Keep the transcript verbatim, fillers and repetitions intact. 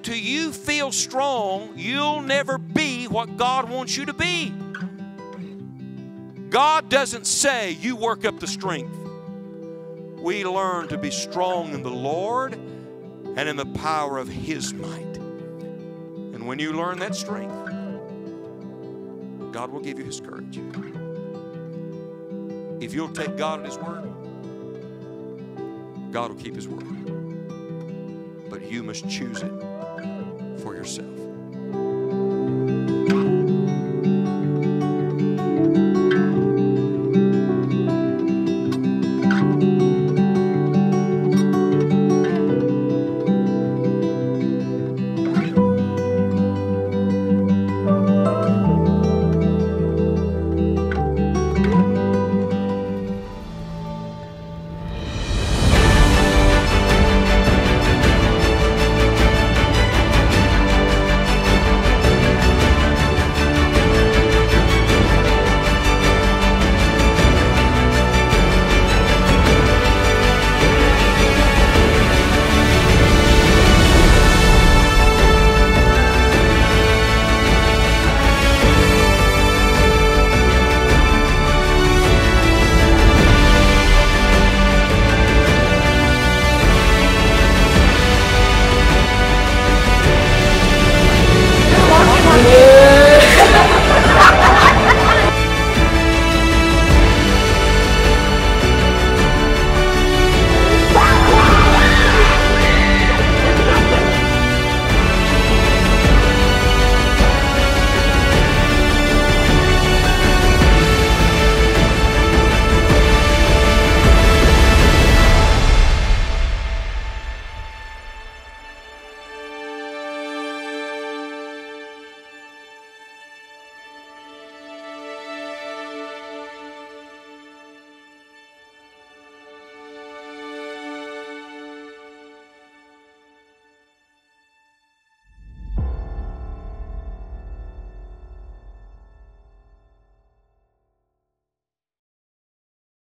till you feel strong, you'll never be what God wants you to be. God doesn't say you work up the strength. We learn to be strong in the Lord and in the power of His might. And when you learn that strength, God will give you His courage. If you'll take God at His word, God will keep His word. But you must choose it for yourself.